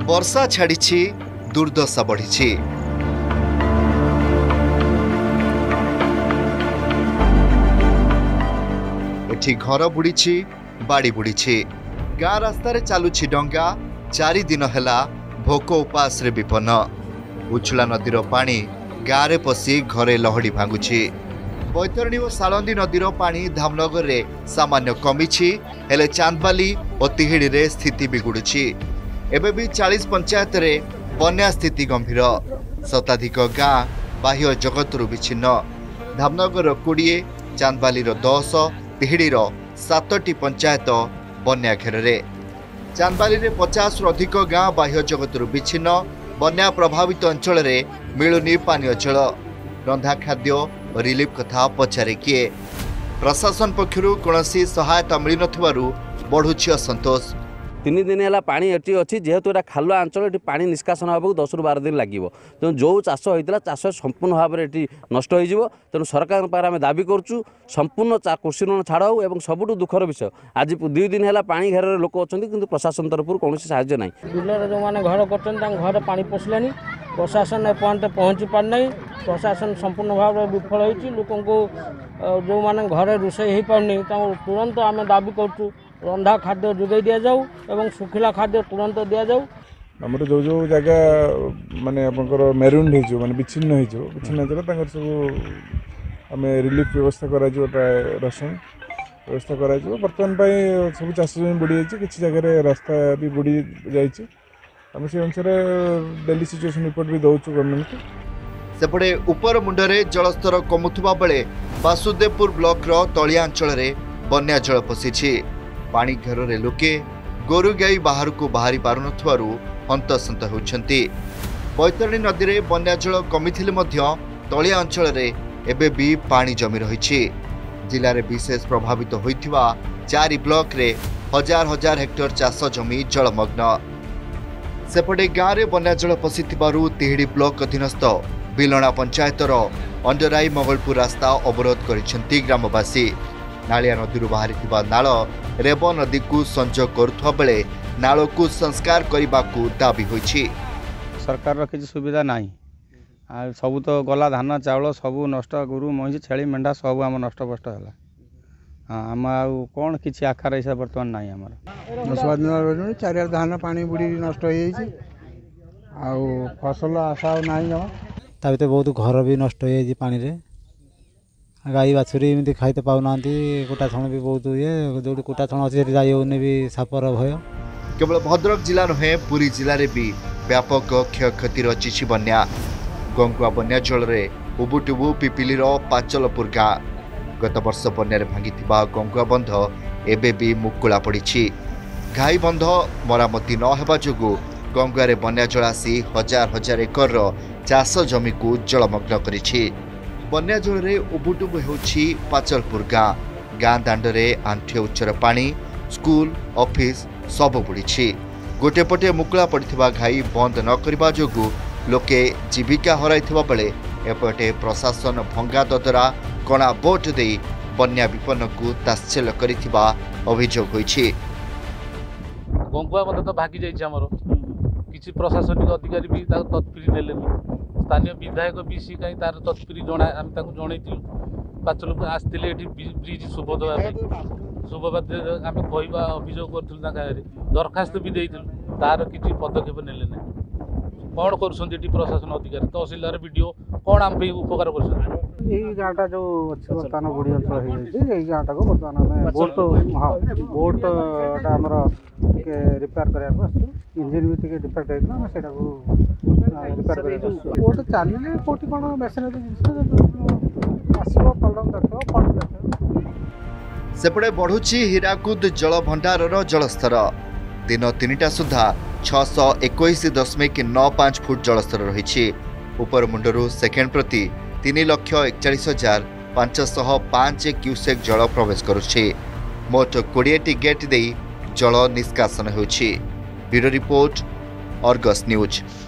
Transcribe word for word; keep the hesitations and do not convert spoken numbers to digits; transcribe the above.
वर्षा छाड़ी दुर्दशा बढ़ी। एठी घर बुड़ी बाड़ी बुड़ी गाँ रास्तार चलुछि डंगा। चारि दिन हैला भोक उपास रे विपन्न। उछला नदीर पानी गाँव में पशि घरे लहड़ी भांगुछि। बैतरणी और सालंदी नदीर पानी धामनगर रे सामान्य कमिछि, हेले चांदबाली और तिहिड़ी रे स्थिति बिगुड़ुछि। एबे भी चालीस पंचायत रे बन्या स्थिति गंभीर। शताधिक गाँ बाह्य जगतरु विच्छिन्न। धामनगर कोड़े, चांदबाली दस, तिहिड़ी सातटी पंचायत बन्या घेर। चांदबाली रे पचास रु अधिक गाँ बाह्य जगतरु विच्छिन्न। बन्या प्रभावित अंचल रे मिलुनी पानीय जल। रंधा खाद्य और रिलीफ कथा पचारे किए। प्रशासन पक्षरु कोनोसी सहायता मिल नथिबारु बढ़ुछि असंतोष। तीन दिन है पानी एटी अच्छी जेहेतु यहाँ खालुआ अंचल ये पानी निष्कासन होगा दस रु बार दिन लगे। तेणु जो चाष होता चाष संपूर्ण भाव में ये नष्ट हो। तेणु सरकार पाखे आम दाबी करूँ संपूर्ण कृषि ऋण छाड़ हो। और सबुठ दुखर विषय आज दुई दिन है पानी घेर लोक अच्छा कि प्रशासन तरफ कौन साहय ना। बिलर जो मैंने घर कर घर पा पशिलानी प्रशासन एपर्यंत पहुँची पारना। प्रशासन संपूर्ण भाव में विफल होती। लोक जो मैंने घरे रोषे हो पारनी तुरंत आम दाबी करूँ रंधा खाद्य जोगाई दि जाऊ एवं सुखिला खाद्य तुरंत दि जाऊ। आमर जो जो जगह माने आपनकर मेरुन हो माने विच्छिन्न हो विच्छिन्न हो सब आम रिलीफ व्यवस्था करा राशन व्यवस्था करा बर्तमान सब चाष जमी बुड़ी जाइए। किसी जगह रास्ता भी बुड़ी जाइए। आम से अनुसार डेली सिचुएशन रिपोर्ट भी दौचु गवर्नमेंट को। सेपटे उपर मुंडरे जलस्तर कमुथुबा बेले वासुदेवपुर ब्लॉक रो तलिया अंचल रे बन्या जल पशिछि। पानी घेर रे लोके गोरु गाई बाहर को बाहरी पारु नथुवारु हंतसंत होउछंती। बैतरणी नदी रे बन्या जल कमिथिले मध्य तलिया अंचल रे एबे भी पानी जमी रहिछि। जिले में विशेष प्रभावित होइथिबा चारि ब्लॉक रे हजार हजार हेक्टर चाष जमी जलमग्न। सेपटे गाँव में बन्या जल पशिथिबारु तिहिड़ी ब्लॉक अधीनस्थ बिलणा पंचायतर अंडराई मंगलपुर रास्ता अवरोध करिसेंती ग्रामवासी। नालिया नदी बाहरी नाल रेब नदी को संजोग करुवा बेले नाल को संस्कार करने को दाबी होइछि। सरकार किसी सुविधा नहीं। सबू तो गला धान चाउल सबू नष्ट गुरु महिष छेली मेढ़ा सब आम नष्ट बस्ट है। आम आउ कौन किसी आखार हिसाब बर्तमान नहीं आम दस बार दिन चार धान पानी बुड़ी नष्ट हो फसल आशा ना ता भीतर बहुत घर भी नष्ट हो पानी रे। गाई बाछुरी एमती खाई पाऊना कुटा छण भी बहुत ये जो कुटा छण अच्छे जाने भी सापर भय। केवल भद्रक जिला नुहे पुरी जिले में भी व्यापक क्षयक्षति रचिछि बन्या। गंगुआ बन्या जल रे उबुटुबु पिपिलीर पाचलपुर गाँ। गत वर्ष बन्या भांगी गंगुआ बंध एबे भी मुकुला पड़ी। घाई बंध मरामती न हेबा जोगु गंगुआ बन्या जल आसी हजार हजार एकर चाष जमी को जलमग्न करिछि। बन्या जल रे उबुटुबु हेउछि पाचलपुर गाँ। गाँ दांडरे आंठे उच्चर पानी, स्कूल ऑफिस सब बुड़ी। गोटे पटे मुकुला पड़िथिबा घाई बंद न करबा जोगु लोके जीविका हराइथिबा बेले एपटे प्रशासन भंगा ददरा कणा बोट दे बन्या विपन्न को तात्सल्य करिथिबा अभियोग होइछि। गंगुआ मत तो भागी जाइछि। हमर किछि प्रशासनिक अधिकारी भी ता तत्परी नेलेनी। स्थानीय विधायक भी सी कहीं तार तत्परी जना आम जनई पाचल आसते ब्रिज शुभ देवा शुभ आम कहवा अभियोग करूँ दरखास्त भी देइथिलु तार किसी पदक्षेप नेले ना। कौन कर प्रशासन अधिकारी तहसिलदार वीडियो कौन आम उपकार कर गाँटा जो अच्छे बर्तमान बुढ़ी अंचल हो गाँटा को बर्तमान बोट हाँ बोट आमर रिपेयर करने इंजिन भी डिफेक्ट होता है रिपेयर कर बोट चलिए कौटी कौन मेसीनरी जिन आसो कलम देखो फल्ट देखो। सेपटे बढ़ुछि हीराकुद जल भंडार जलस्तर। दिन तीनटा सुधा छःश इक्कीस दशमिक नौ पांच फुट जलस्तर रही। उपर मुंडरू सेकेंड प्रति तीन लक्ष एकचाश हजार पांचशह पांच क्यूसेक जल प्रवेश करुछि। मोट कोड़े टी गेट दे जल निष्कासन होछि। Bureau report, Argus news.